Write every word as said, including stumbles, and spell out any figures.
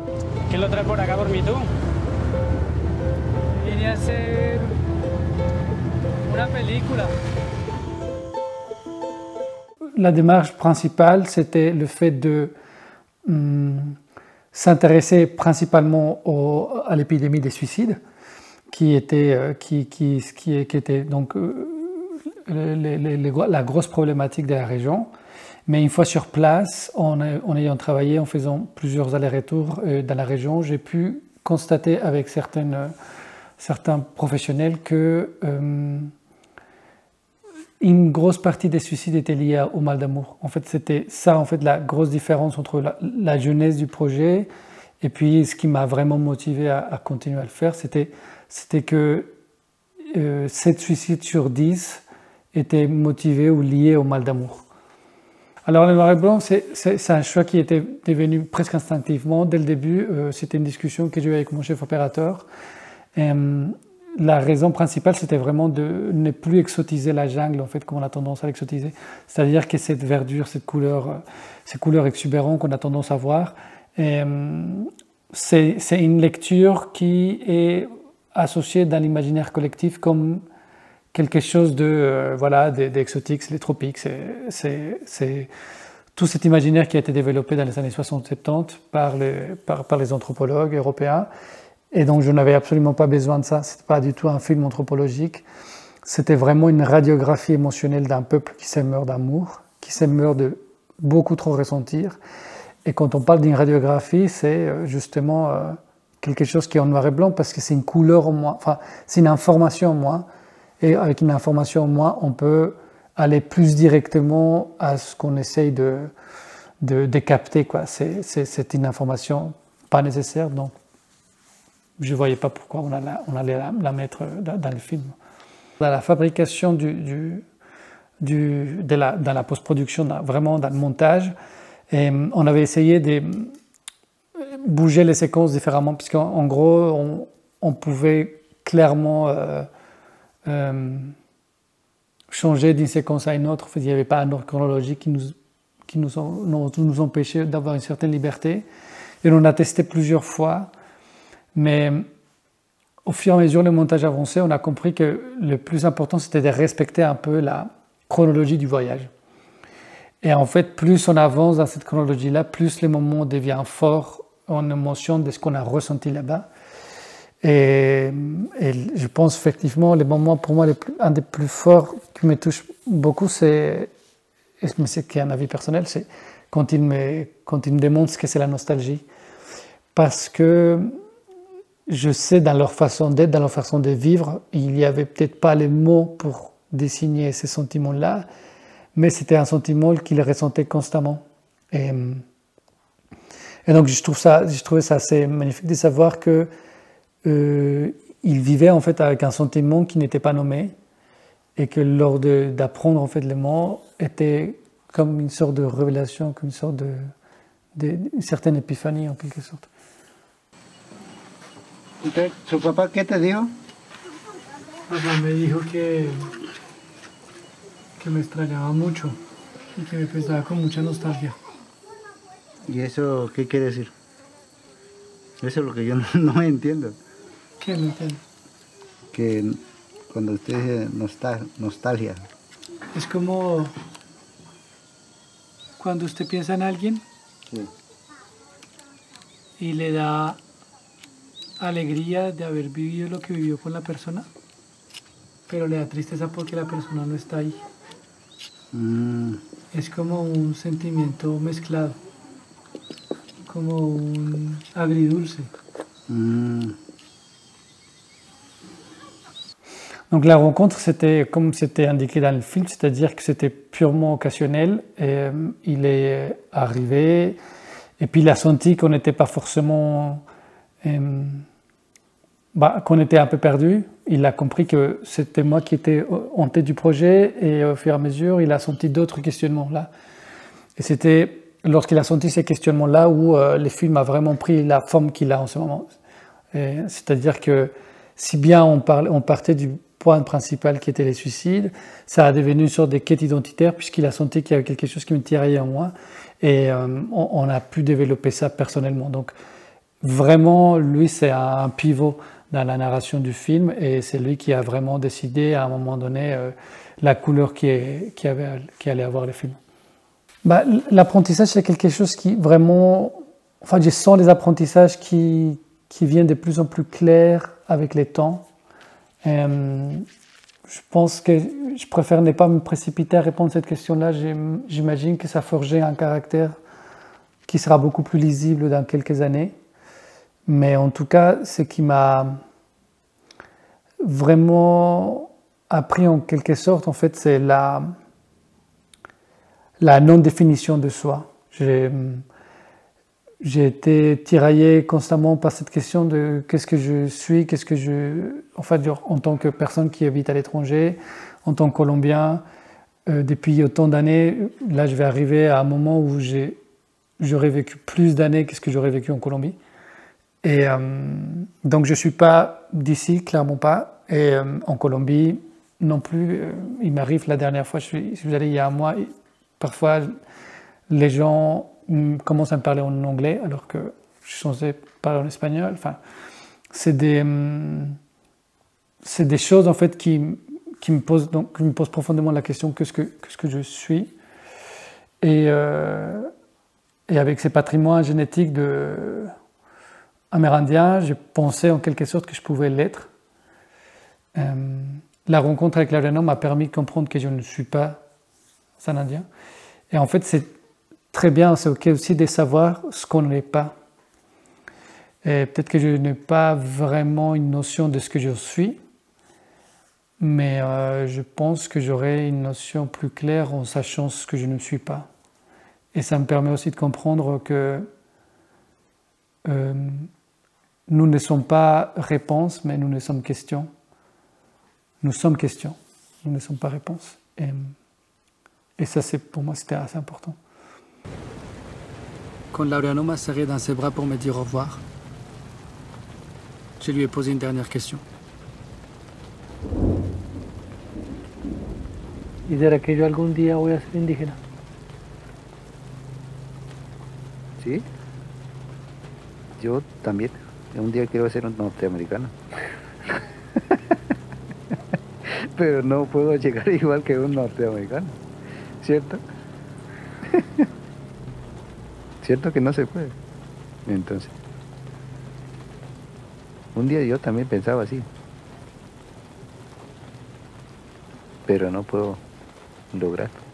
¿Quién lo trae por acá por mí, tú? Vine a hacer una película. La démarche principale, c'était le fait de hum, s'intéresser principalement au, à l'épidémie des suicides, qui était, euh, qui, qui, qui, qui était donc euh, les, les, les, la grosse problématique de la région. Mais une fois sur place, en, en ayant travaillé, en faisant plusieurs allers-retours euh, dans la région, j'ai pu constater avec certaines, euh, certains professionnels que euh, une grosse partie des suicides était liée au mal d'amour. En fait, c'était ça, en fait, la grosse différence entre la, la jeunesse du projet et puis ce qui m'a vraiment motivé à, à continuer à le faire, c'était, c'était que euh, sept suicides sur dix étaient motivés ou liés au mal d'amour. Alors, le noir et blanc, c'est, c'est, c'est un choix qui était devenu presque instinctivement. Dès le début, euh, c'était une discussion que j'ai eue avec mon chef opérateur. Et, euh, la raison principale, c'était vraiment de ne plus exotiser la jungle, en fait, comme on a tendance à l'exotiser. C'est-à-dire que cette verdure, cette couleur, ces couleurs exubérantes qu'on a tendance à voir, et, euh, c'est, c'est une lecture qui est associée dans l'imaginaire collectif comme quelque chose de, euh, voilà, d'exotique, c'est les tropiques, c'est, c'est, c'est tout cet imaginaire qui a été développé dans les années soixante soixante-dix par les, par, par les anthropologues européens. Et donc, je n'avais absolument pas besoin de ça. Ce n'était pas du tout un film anthropologique. C'était vraiment une radiographie émotionnelle d'un peuple qui s'émeurt d'amour, qui s'émeurt de beaucoup trop ressentir. Et quand on parle d'une radiographie, c'est justement euh, quelque chose qui est en noir et blanc parce que c'est une couleur en moins, enfin, c'est une information en moins. Et avec une information en moins, on peut aller plus directement à ce qu'on essaye de, de, de capter, quoi. C'est, c'est, c'est une information pas nécessaire, donc je ne voyais pas pourquoi on allait, on allait la, la mettre dans, dans le film. Dans la fabrication, du, du, du, de la, dans la post-production, vraiment dans le montage, et on avait essayé de bouger les séquences différemment, puisqu'en en gros, on, on pouvait clairement euh, euh, changer d'une séquence à une autre. Il n'y avait pas un ordre chronologique qui nous, qui nous, nous, nous empêchait d'avoir une certaine liberté. Et on a testé plusieurs fois. Mais au fur et à mesure, le montage avançait, on a compris que le plus important, c'était de respecter un peu la chronologie du voyage. Et en fait, plus on avance dans cette chronologie-là, plus le moment devient fort en émotion de ce qu'on a ressenti là-bas. Et, et je pense effectivement, les moments, pour moi, les plus, un des plus forts qui me touche beaucoup, c'est, mais c'est un avis personnel, c'est quand il me, quand il me démontre ce que c'est la nostalgie. Parce que je sais, dans leur façon d'être, dans leur façon de vivre, il n'y avait peut-être pas les mots pour désigner ces sentiments-là, mais c'était un sentiment qu'ils ressentaient constamment. Et, et donc, je trouve ça, je trouvais ça assez magnifique de savoir que euh, ils vivaient en fait avec un sentiment qui n'était pas nommé, et que lors de, d'apprendre en fait les mots était comme une sorte de révélation, comme une sorte de, de une certaine épiphanie en quelque sorte. Entonces, ¿su papá qué te dijo? Papá me dijo que, que me extrañaba mucho y que me pensaba con mucha nostalgia. ¿Y eso qué quiere decir? Eso es lo que yo no, no entiendo. ¿Qué no entiendo? Que cuando usted dice nostal nostalgia. Es como cuando usted piensa en alguien Sí. y le da alegría de haber vivido lo que vivió con la persona, pero le da tristeza porque la persona no está ahí. Mm. Es como un sentimiento mezclado, como un agridulce. Mm. Donc la rencontre, c'était comme c'était indiqué dans le film, c'est-à-dire que c'était purement occasionnel. Et, euh, il est arrivé et puis il a senti qu'on n'était pas forcément... Euh, bah, qu'on était un peu perdu. Il a compris que c'était moi qui étais en tête du projet et au fur et à mesure, il a senti d'autres questionnements là. Et c'était lorsqu'il a senti ces questionnements-là où euh, le film a vraiment pris la forme qu'il a en ce moment. C'est-à-dire que si bien on, parlait, on partait du point principal qui était les suicides, ça a devenu une sorte de quête identitaire puisqu'il a senti qu'il y avait quelque chose qui me tiraillait en moi et euh, on, on a pu développer ça personnellement. Donc, vraiment, lui, c'est un pivot dans la narration du film et c'est lui qui a vraiment décidé à un moment donné euh, la couleur qui, est, qui, avait, qui allait avoir le film. Bah, l'apprentissage, c'est quelque chose qui vraiment... Enfin, je sens les apprentissages qui, qui viennent de plus en plus clairs avec les temps. Euh, je pense que je préfère ne pas me précipiter à répondre à cette question-là. J'imagine que ça forgeait un caractère qui sera beaucoup plus lisible dans quelques années. Mais en tout cas, ce qui m'a vraiment appris en quelque sorte, en fait, c'est la, la non-définition de soi. J'ai J'ai été tiraillé constamment par cette question de qu'est-ce que je suis, qu'est-ce que je... En fait, en tant que personne qui habite à l'étranger, en tant que Colombien, euh, depuis autant d'années, là je vais arriver à un moment où j'aurais vécu plus d'années que ce que j'aurais vécu en Colombie. Et euh, donc je ne suis pas d'ici, clairement pas. Et euh, en Colombie non plus. Euh, il m'arrive la dernière fois, je suis, je suis allé il y a un mois, et parfois les gens commence à me parler en anglais alors que je suis censé parler en espagnol. Enfin, c'est des, c'est des choses en fait qui, qui, me posent, donc, qui me posent profondément la question qu'est-ce que, qu'est-ce que je suis. Et, euh, et avec ces patrimoines génétiques de, amérindiens, je pensais en quelque sorte que je pouvais l'être. Euh, la rencontre avec Laureano m'a permis de comprendre que je ne suis pas un Indien. Et en fait, c'est très bien, c'est ok aussi de savoir ce qu'on n'est pas. Et peut-être que je n'ai pas vraiment une notion de ce que je suis, mais euh, je pense que j'aurai une notion plus claire en sachant ce que je ne suis pas. Et ça me permet aussi de comprendre que euh, nous ne sommes pas réponses, mais nous ne sommes questions. Nous sommes questions, nous ne sommes pas réponses. Et, et ça, c'est, pour moi, c'était assez important. Quand Laureano m'a serré dans ses bras pour me dire au revoir, je lui ai posé une dernière question. ¿Y será que yo algún día voy a ser indígena? Sí, yo también. Un día quiero ser un norteamericano. Pero no puedo llegar igual que un norteamericano, ¿cierto? ¿Cierto que no se puede? Entonces, un día yo también pensaba así, pero no puedo lograrlo.